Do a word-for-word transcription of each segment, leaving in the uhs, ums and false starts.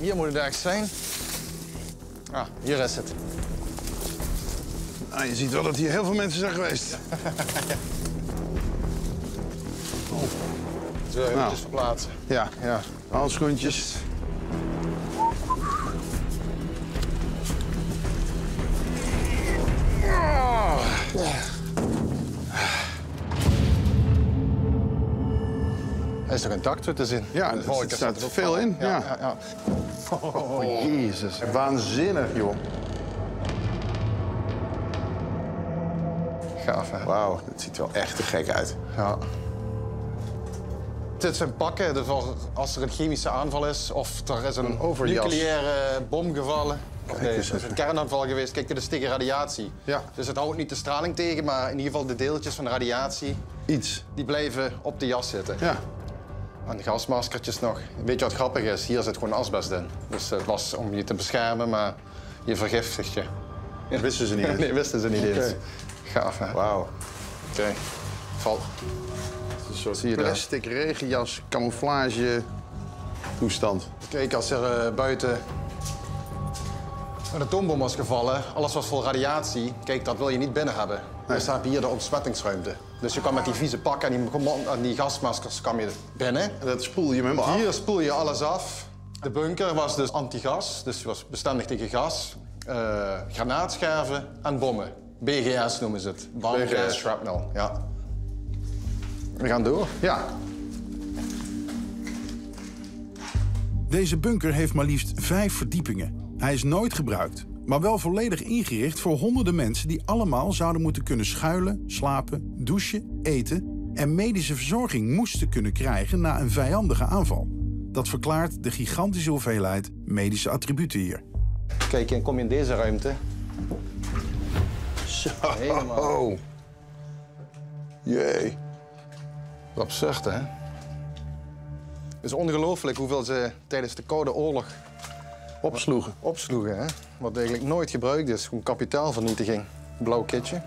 Hier moet het ergens zijn. Ah, hier is het. Ah, je ziet wel dat hier heel veel mensen zijn geweest. Oh. Zullen we Nou. eventjes verplaatsen? Ja, Ja. handschoentjes. Hij is toch intact zo te zien? Ja, De er vorige keer staat zat er ook veel van. in, ja. ja, ja. Oh, jezus. Waanzinnig, joh. Gaaf, hè? Wauw, het ziet er wel echt te gek uit. Ja. Dit zijn pakken dus voor als er een chemische aanval is of er is een, Een overjas. nucleaire bom gevallen. Of nee, eens er is even. een kernaanval geweest. Kijk, dit is tegen radiatie. Ja. Dus het houdt niet de straling tegen, maar in ieder geval de deeltjes van de radiatie, Iets. die blijven op de jas zitten. Ja. En de gasmaskertjes nog. Weet je wat grappig is? Hier zit gewoon asbest in. Dus het was om je te beschermen, maar je vergiftigt je. Dat wisten ze niet eens. Nee, wisten ze niet Oké. eens. Gaaf, hè? Wauw. Oké. Val. Een soort Zie je dat? plastic regenjas, camouflage toestand. Kijk, als er uh, buiten een atoombom was gevallen, alles was vol radiatie. Kijk, dat wil je niet binnen hebben. Dus dan heb je hier de ontsmettingsruimte. Dus je kan met die vieze pakken en die, en die gasmaskers kan je binnen. En dat spoel je met me af. Hier spoel je alles af. De bunker was dus antigas, dus die was bestendig tegen gas. Uh, granaatscherven en bommen. B G S noemen ze het. Bomb B G S. gas shrapnel, ja. We gaan door. Ja. Deze bunker heeft maar liefst vijf verdiepingen. Hij is nooit gebruikt, maar wel volledig ingericht voor honderden mensen die allemaal zouden moeten kunnen schuilen, slapen, douchen, eten en medische verzorging moesten kunnen krijgen na een vijandige aanval. Dat verklaart de gigantische hoeveelheid medische attributen hier. Kijk, en kom je in deze ruimte. Zo. Helemaal. Oh. Jee. Wat absurd, hè? Het is ongelooflijk hoeveel ze tijdens de Koude Oorlog Opsloegen. opsloegen, hè? Wat eigenlijk nooit gebruikt is. Gewoon kapitaalvernietiging. Blauw kitje.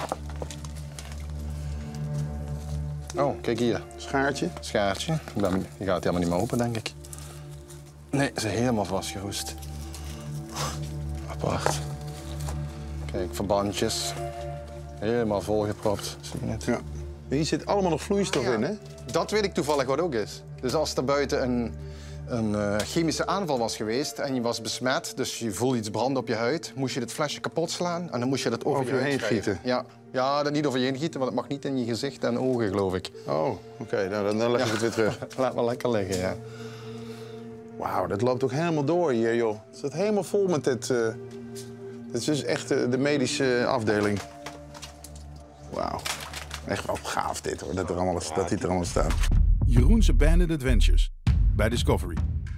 Oh, kijk hier. Schaartje. Schaartje. Ik ben- Die gaat helemaal niet meer open, denk ik. Nee, ze is helemaal vastgeroest. Apart. Kijk, verbandjes. Helemaal volgepropt. Zie je het? Ja. Hier zit allemaal nog vloeistof Ja. in, hè? Dat weet ik toevallig wat ook is. Dus als er buiten een, een eh, chemische aanval was geweest en je was besmet, dus je voelde iets branden op je huid, moest je het flesje kapot slaan en dan moest je dat over, Over je je huid heen wrijven. gieten. Ja. ja, dat niet over je heen gieten, want het mag niet in je gezicht en ogen, geloof ik. Oh, oké. Nou, dan, dan leg ik het weer terug. Laat maar lekker liggen, ja. Wauw, dat loopt ook helemaal door hier, joh. Het staat helemaal vol met dit. eh dit is dus echt de, de medische afdeling. Wauw. Echt wel gaaf dit, hoor. Dat, er allemaal, dat dit er allemaal staat. Jeroen's Abandoned Adventures bij Discovery.